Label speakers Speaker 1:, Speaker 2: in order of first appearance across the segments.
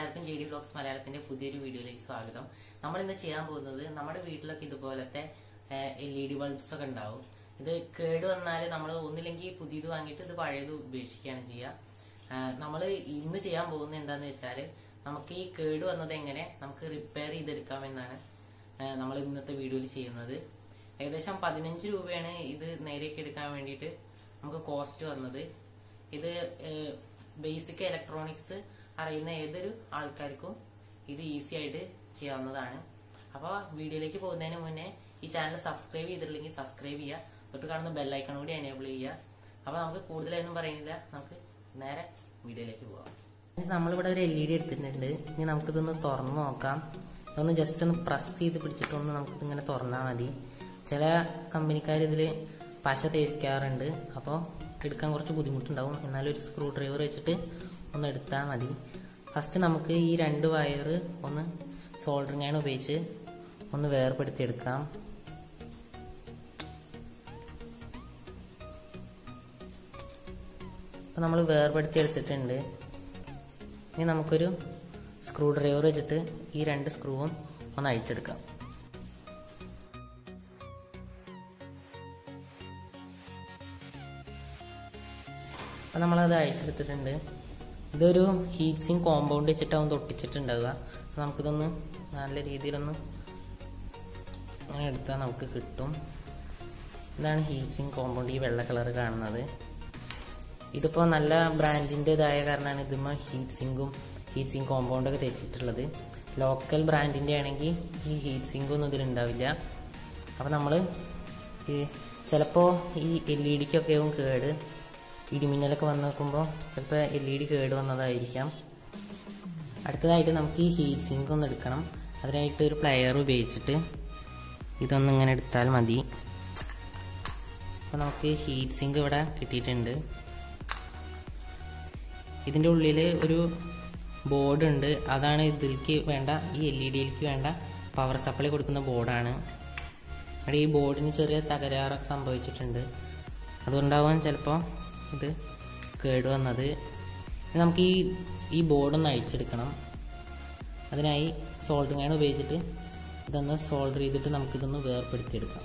Speaker 1: എല്ലാവർക്കും G D vlogs മലയാളത്തിന്റെ പുതിയൊരു വീഡിയോയിലേക്ക് സ്വാഗതം. നമ്മൾ ഇന്ന് ചെയ്യാൻ പോകുന്നത് നമ്മുടെ വീട്ടിലൊക്കെ ഇതുപോലത്തെ LED ബൾബ്സ് ഒക്കെ ഉണ്ടാവും. ഇത് കേട് വന്നാൽ നമ്മൾ ഒന്നില്ലെങ്കിൽ പുതിയത് വാങ്ങിയിട്ട് ഇത് പഴയത് ഉപേക്ഷിക്കുകയാണ് ചെയ്യുക. നമ്മൾ ഇന്ന് ചെയ്യാൻ പോകുന്നത് എന്താന്ന് വെച്ചാൽ നമുക്ക് ഈ കേട് വന്നത് എങ്ങനെ നമുക്ക് റിപ്പയർ ചെയ്തെടുക്കാമെന്നാണ് നമ്മൾ ഇന്നത്തെ വീഡിയോയിൽ ചെയ്യുന്നത്. ഏകദേശം 15 രൂപയാണ് ഇത് നേരെയൊക്കെ എടുക്കാൻ വേണ്ടിയിട്ട് നമുക്ക് കോസ്റ്റ് വന്നത്. ഇത് ബേസിക് ഇലക്ട്രോണിക്സ് അറിയുന്ന ഏതൊരു ആൾക്കാർക്കും ഇത് ഈസി ആയിട്ട് ചെയ്യാവുന്നതാണ്. അപ്പോൾ വീഡിയോയിലേക്ക് പോകുന്നതിന് മുന്നേ ഈ ചാനൽ സബ്സ്ക്രൈബ് ചെയ്തിട്ടില്ലെങ്കിൽ സബ്സ്ക്രൈബ് ചെയ്യുക, തൊട്ട് കാണുന്ന ബെല്ലൈക്കൺ കൂടി എനേബിൾ ചെയ്യുക. അപ്പോൾ നമുക്ക് കൂടുതലൊന്നും പറയുന്നില്ല, നമുക്ക് നേരെ വീഡിയോയിലേക്ക് പോകാം. നമ്മളിവിടെ ഒരു LED എടുത്തിട്ടുണ്ട്. ഇനി നമുക്കിതൊന്ന് തുറന്നു നോക്കാം. ഇതൊന്ന് ജസ്റ്റ് ഒന്ന് പ്രസ് ചെയ്ത് പിടിച്ചിട്ടൊന്ന് നമുക്കിതിങ്ങനെ തുറന്നാൽ മതി. ചില കമ്പനിക്കാർ ഇതിൽ പശ തേക്കാറുണ്ട്, അപ്പോൾ എടുക്കാൻ കുറച്ച് ബുദ്ധിമുട്ടുണ്ടാവും. എന്നാലും ഒരു സ്ക്രൂ ഡ്രൈവർ വെച്ചിട്ട് ഒന്ന് എടുത്താൽ മതി. ഫസ്റ്റ് നമുക്ക് ഈ 2 വയർ ഒന്ന് സോൾഡറിങ് അയൺ ഉപയോഗിച്ച് ഒന്ന് വേർപെടുത്തിയെടുക്കാം. അപ്പോൾ നമ്മൾ വേർപെടുത്തിയെടുത്തിട്ടുണ്ട്. ഇനി നമുക്കൊരു സ്ക്രൂ ഡ്രൈവർ വെച്ചിട്ട് ഈ 2 സ്ക്രൂവും ഒന്ന് അഴിച്ചെടുക്കാം. അപ്പോൾ നമ്മളത് അഴിച്ചെടുത്തിട്ടുണ്ട്. ഇതൊരു ഹീറ്റ് സിങ്ക് കോമ്പൗണ്ട് വെച്ചിട്ടാവും തൊട്ടിച്ചിട്ടുണ്ടാവുക. അപ്പോൾ നമുക്കിതൊന്ന് നല്ല രീതിയിലൊന്ന് അങ്ങനെ എടുത്താൽ നമുക്ക് കിട്ടും. ഇതാണ് ഹീറ്റ് സിങ്ക് കോമ്പൗണ്ട്, ഈ വെള്ള കളർ കാണുന്നത്. ഇതിപ്പോൾ നല്ല ബ്രാൻഡിൻ്റെതായ കാരണമാണ് ഇതുമ്പോൾ ഹീറ്റ് സിങ്ക് കോമ്പൗണ്ടൊക്കെ തെച്ചിട്ടുള്ളത്. ലോക്കൽ ബ്രാൻഡിൻ്റെ ആണെങ്കിൽ ഈ ഹീറ്റ് സിങ്കൊന്നും ഇതിലുണ്ടാവില്ല. അപ്പോൾ നമ്മൾ ചിലപ്പോൾ ഈ LED-ക്കൊക്കെ ആവും കേട്, ഇടിമിന്നലൊക്കെ വന്ന് നോക്കുമ്പോൾ ചിലപ്പോൾ LED കേട് വന്നതായിരിക്കാം. അടുത്തതായിട്ട് നമുക്ക് ഈ ഹീറ്റ് സിങ്ക് ഒന്ന് എടുക്കണം. അതിനായിട്ട് ഒരു പ്ലെയർ ഉപയോഗിച്ചിട്ട് ഇതൊന്നിങ്ങനെ എടുത്താൽ മതി. അപ്പോൾ നമുക്ക് ഹീറ്റ് സിങ്ക് ഇവിടെ കിട്ടിയിട്ടുണ്ട്. ഇതിൻ്റെ ഉള്ളിൽ ഒരു ബോർഡ് ഉണ്ട്. അതാണ് ഇതിലേക്ക് വേണ്ട, ഈ LED-യിലേക്ക് വേണ്ട പവർ സപ്ലൈ കൊടുക്കുന്ന ബോർഡാണ്. അവിടെ ഈ ബോർഡിന് ചെറിയ തകരാറൊക്കെ സംഭവിച്ചിട്ടുണ്ട്. അതുകൊണ്ടാവാൻ ചിലപ്പോൾ ഇത് കേട് വന്നത്. നമുക്ക് ഈ ബോർഡൊന്ന് അഴിച്ചെടുക്കണം. അതിനായി സോൾഡറിങ് അയൺ ഉപയോഗിച്ചിട്ട് ഇതൊന്ന് സോൾഡർ ചെയ്തിട്ട് നമുക്കിതൊന്ന് വേർപെടുത്തിയെടുക്കാം.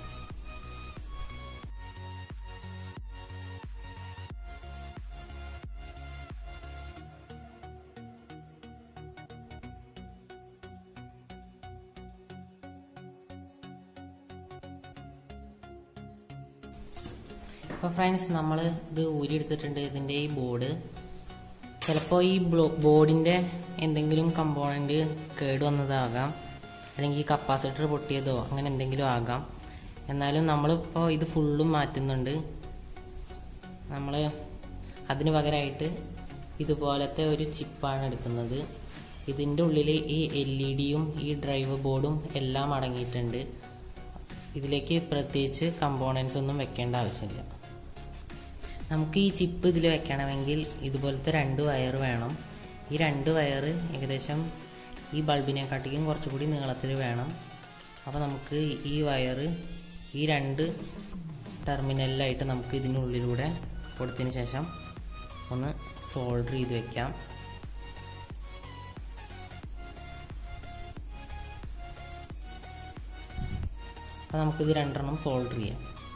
Speaker 1: അപ്പോൾ ഫ്രണ്ട്സ്, നമ്മൾ ഇത് ഊരിയെടുത്തിട്ടുണ്ട്. ഇതിൻ്റെ ഈ ബോർഡ് ചിലപ്പോൾ ഈ ബോർഡിൻ്റെ എന്തെങ്കിലും കമ്പോണൻറ്റ് കേട് വന്നതാകാം, അല്ലെങ്കിൽ കപ്പാസിറ്റർ പൊട്ടിയതോ അങ്ങനെ എന്തെങ്കിലും ആകാം. എന്നാലും നമ്മളിപ്പോൾ ഇത് ഫുള്ളും മാറ്റുന്നുണ്ട്. നമ്മൾ അതിന് പകരമായിട്ട് ഇതുപോലത്തെ ഒരു ചിപ്പാണ് എടുക്കുന്നത്. ഇതിൻ്റെ ഉള്ളിൽ ഈ LED-യും ഈ ഡ്രൈവ് ബോർഡും എല്ലാം അടങ്ങിയിട്ടുണ്ട്. ഇതിലേക്ക് പ്രത്യേകിച്ച് കമ്പോണൻസ് ഒന്നും വെക്കേണ്ട ആവശ്യമില്ല. നമുക്ക് ഈ ചിപ്പ് ഇതിൽ വെക്കണമെങ്കിൽ ഇതുപോലത്തെ 2 വയർ വേണം. ഈ 2 വയർ ഏകദേശം ഈ ബൾബിനെക്കാട്ടിലും കുറച്ചുകൂടി നീളത്തിൽ വേണം. അപ്പോൾ നമുക്ക് ഈ വയർ ഈ 2 ടെർമിനലിലായിട്ട് നമുക്ക് ഇതിനുള്ളിലൂടെ കൊടുത്തതിന് ശേഷം ഒന്ന് സോൾഡർ ചെയ്ത് വെക്കാം. അപ്പോൾ നമുക്കിത് 2 സോൾഡർ ചെയ്യാം.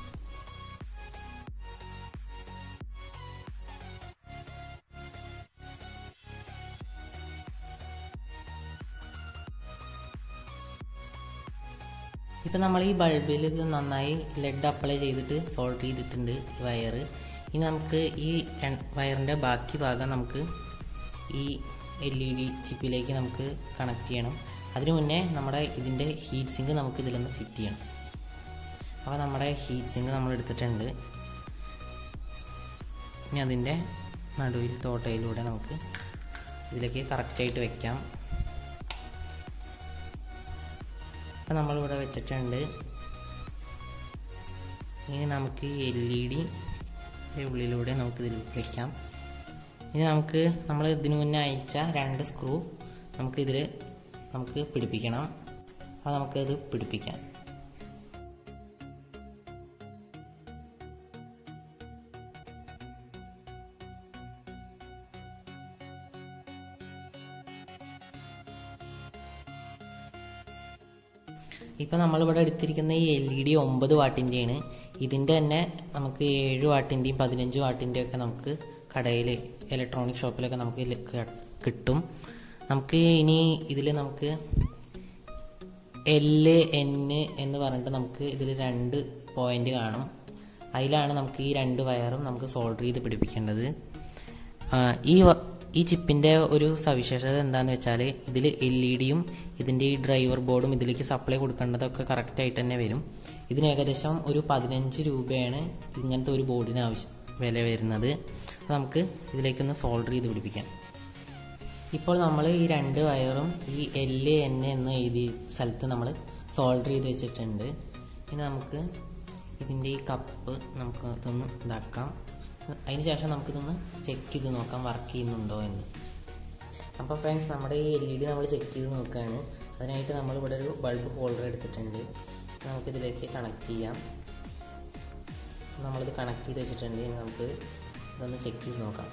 Speaker 1: ഇപ്പം നമ്മൾ ഈ ബൾബിൽ ഇത് നന്നായി ലെഡ് അപ്ലൈ ചെയ്തിട്ട് സോൾഡർ ചെയ്തിട്ടുണ്ട് ഈ വയർ. ഇനി നമുക്ക് ഈ വയറിൻ്റെ ബാക്കി ഭാഗം നമുക്ക് ഈ LED ചിപ്പിലേക്ക് നമുക്ക് കണക്ട് ചെയ്യണം. അതിനു മുന്നേ നമ്മുടെ ഇതിൻ്റെ ഹീറ്റ് സിങ്ക് നമുക്ക് ഇതിലൊന്ന് ഫിറ്റ് ചെയ്യണം. അപ്പോൾ നമ്മുടെ ഹീറ്റ് സിങ്ക് നമ്മൾ എടുത്തിട്ടുണ്ട്. ഇനി അതിൻ്റെ നടുവിൽ തോട്ടയിലൂടെ നമുക്ക് ഇതിലേക്ക് കറക്റ്റായിട്ട് വെക്കാം. അപ്പോൾ നമ്മളിവിടെ വെച്ചിട്ടുണ്ട്. ഇനി നമുക്ക് ഈ LED ഉള്ളിലൂടെ നമുക്കിതിൽ വെക്കാം. ഇനി നമ്മൾ ഇതിനു മുന്നേ അയച്ച 2 സ്ക്രൂ നമുക്ക് പിടിപ്പിക്കണം. അപ്പോൾ നമുക്കത് പിടിപ്പിക്കാം. ഇപ്പം നമ്മളിവിടെ എടുത്തിരിക്കുന്ന ഈ LED 9 വാട്ടിൻ്റെയാണ്. ഇതിൻ്റെ തന്നെ നമുക്ക് 7 വാട്ടിൻ്റെയും 15 വാട്ടിൻ്റെയും ഒക്കെ നമുക്ക് കടയിൽ ഇലക്ട്രോണിക് ഷോപ്പിലൊക്കെ നമുക്ക് കിട്ടും. നമുക്ക് ഇനി ഇതിൽ നമുക്ക് LN എന്ന് പറഞ്ഞിട്ട് നമുക്ക് ഇതിൽ 2 പോയിന്റ് കാണും. അതിലാണ് നമുക്ക് ഈ 2 വയറും നമുക്ക് സോൾഡർ ചെയ്ത് പിടിപ്പിക്കേണ്ടത്. ഈ ചിപ്പിൻ്റെ ഒരു സവിശേഷത എന്താണെന്ന് വെച്ചാൽ ഇതിൽ LED-യും ഇതിൻ്റെ ഈ ഡ്രൈവർ ബോർഡും ഇതിലേക്ക് സപ്ലൈ കൊടുക്കേണ്ടതൊക്കെ കറക്റ്റായിട്ട് തന്നെ വരും. ഇതിന് ഏകദേശം ഒരു 15 രൂപയാണ് ഇങ്ങനത്തെ ഒരു ബോർഡിന് വില വരുന്നത്. അപ്പോൾ നമുക്ക് ഇതിലേക്കൊന്ന് സോൾഡർ ചെയ്ത് പിടിപ്പിക്കാം. ഇപ്പോൾ നമ്മൾ ഈ 2 വയറും ഈ LN എന്ന് എഴുതിയ സ്ഥലത്ത് നമ്മൾ സോൾഡർ ചെയ്ത് വെച്ചിട്ടുണ്ട്. ഇനി നമുക്ക് ഇതിൻ്റെ ഈ കപ്പ് നമുക്ക് ഇതൊന്ന് ഇതാക്കാം. അതിന് ശേഷം നമുക്കിതൊന്ന് ചെക്ക് ചെയ്ത് നോക്കാം വർക്ക് ചെയ്യുന്നുണ്ടോ എന്ന്. അപ്പോൾ ഫ്രണ്ട്സ്, നമ്മുടെ ഈ LED നമ്മൾ ചെക്ക് ചെയ്ത് നോക്കുകയാണ്. അതിനായിട്ട് നമ്മളിവിടെ ഒരു ബൾബ് ഹോൾഡർ എടുത്തിട്ടുണ്ട്. നമുക്കിതിലേക്ക് കണക്ട് ചെയ്യാം. നമ്മളിത് കണക്ട് ചെയ്ത് വെച്ചിട്ടുണ്ട്. ഇനി നമുക്ക് ഇതൊന്ന് ചെക്ക് ചെയ്ത് നോക്കാം.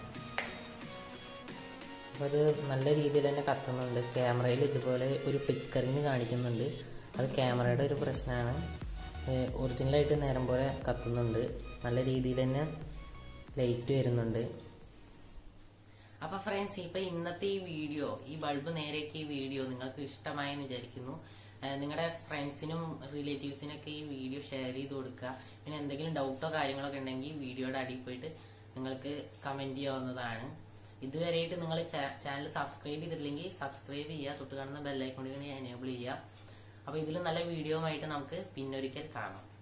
Speaker 1: അപ്പോൾ അത് നല്ല രീതിയിൽ തന്നെ കത്തുന്നുണ്ട്. ക്യാമറയിൽ ഇതുപോലെ ഒരു ഫ്ലിക്കറിങ് കാണിക്കുന്നുണ്ട്. അത് ക്യാമറയുടെ ഒരു പ്രശ്നമാണ്. ഒറിജിനലായിട്ട് നേരം പോലെ കത്തുന്നുണ്ട്. നല്ല രീതിയിൽ തന്നെ ലൈറ്റ് വരുന്നുണ്ട്. അപ്പൊ ഫ്രണ്ട്സ്, ഇപ്പൊ ഇന്നത്തെ ഈ വീഡിയോ, ഈ ബൾബ് നേരെയൊക്കെ ഈ വീഡിയോ നിങ്ങൾക്ക് ഇഷ്ടമായെന്ന് വിചാരിക്കുന്നു. നിങ്ങളുടെ ഫ്രണ്ട്സിനും റിലേറ്റീവ്സിനും ഒക്കെ ഈ വീഡിയോ ഷെയർ ചെയ്ത് കൊടുക്കുക. പിന്നെ എന്തെങ്കിലും ഡൗട്ടോ കാര്യങ്ങളൊക്കെ ഉണ്ടെങ്കിൽ വീഡിയോയുടെ അടിയിൽ പോയിട്ട് നിങ്ങൾക്ക് കമന്റ് ചെയ്യാവുന്നതാണ്. ഇതുവരെയായിട്ട് നിങ്ങൾ ചാനൽ സബ്സ്ക്രൈബ് ചെയ്തിട്ടില്ലെങ്കിൽ സബ്സ്ക്രൈബ് ചെയ്യുക. തൊട്ട് കാണുന്ന ബെല്ലൈക്കോണിൽ എനേബിൾ ചെയ്യുക. അപ്പൊ ഇതിലും നല്ല വീഡിയോ ആയിട്ട് നമുക്ക് പിന്നൊരിക്കൽ കാണാം.